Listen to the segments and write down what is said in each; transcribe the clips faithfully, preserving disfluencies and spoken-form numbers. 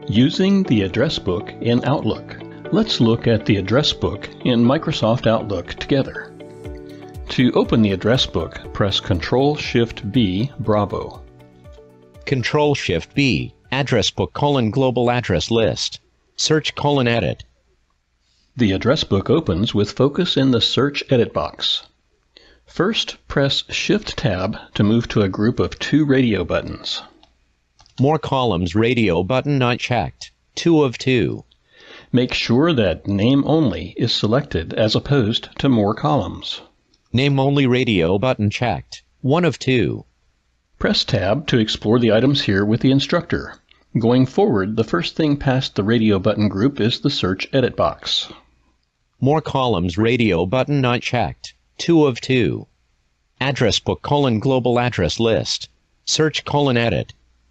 Using the address book in Outlook. Let's look at the address book in Microsoft Outlook together. To open the address book, press control shift B, Bravo. control shift B, address book colon global address list. Search colon edit. The address book opens with focus in the search edit box. First, press shift tab to move to a group of two radio buttons. More columns radio button not checked. two of two. Make sure that Name Only is selected as opposed to More Columns. Name only radio button checked. one of two. Press Tab to explore the items here with the instructor. Going forward, the first thing past the radio button group is the search edit box. More columns radio button not checked. two of two. Address book colon global address list. Search colon edit.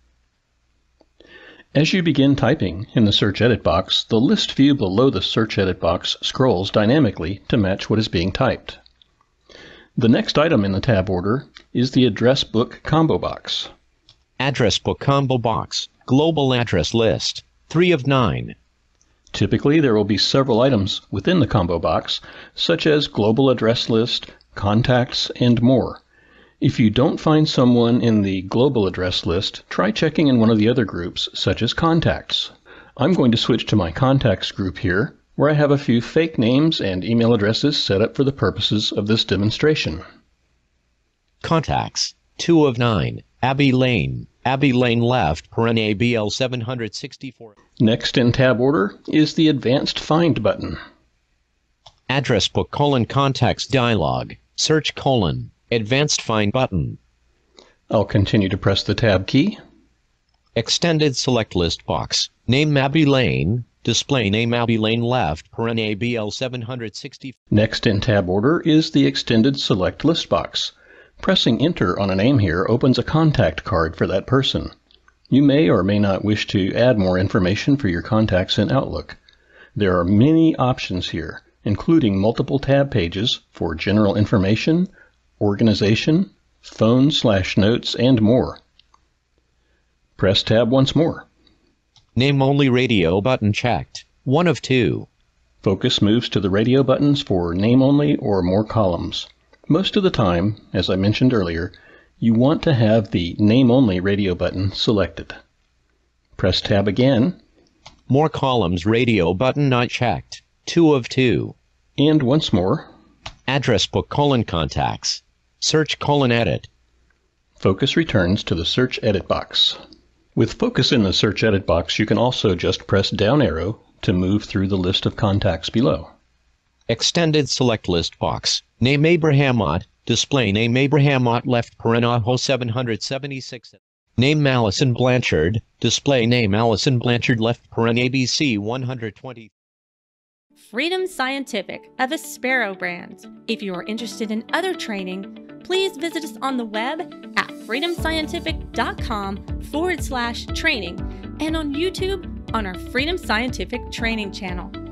As you begin typing in the search edit box, the list view below the search edit box scrolls dynamically to match what is being typed. The next item in the tab order is the address book combo box. Address book combo box, global address list, three of nine. Typically, there will be several items within the combo box, such as global address list, contacts, and more. If you don't find someone in the global address list, try checking in one of the other groups, such as contacts. I'm going to switch to my contacts group here, where I have a few fake names and email addresses set up for the purposes of this demonstration. Contacts, two of nine, Abbey Lane, Abbey Lane left, paren A B L seven sixty-four. Next in tab order is the Advanced Find button. Address book colon contacts dialog, search colon, Advanced Find button. I'll continue to press the Tab key. Extended Select List box, name Abbey Lane, display name Abbey Lane left, paren A B L seven sixty. Next in tab order is the Extended Select List box. Pressing Enter on a name here opens a contact card for that person. You may or may not wish to add more information for your contacts in Outlook. There are many options here, including multiple tab pages for general information, organization, phone slash notes, and more. Press Tab once more. Name only radio button checked. one of two. Focus moves to the radio buttons for name only or more columns. Most of the time, as I mentioned earlier, you want to have the name only radio button selected. Press Tab again. More columns radio button not checked. two of two. And once more. Address book colon contacts. Search colon edit. Focus returns to the search edit box. With focus in the search edit box, you can also just press down arrow to move through the list of contacts below. Extended Select List box. Name Abraham Ott. Display name Abraham Ott left paren A H O seven seventy-six. Name Allison Blanchard. Display name Allison Blanchard left paren A B C one twenty. Freedom Scientific of Aspero brand. If you are interested in other training, please visit us on the web at freedomscientific.com forward slash training and on YouTube on our Freedom Scientific training channel.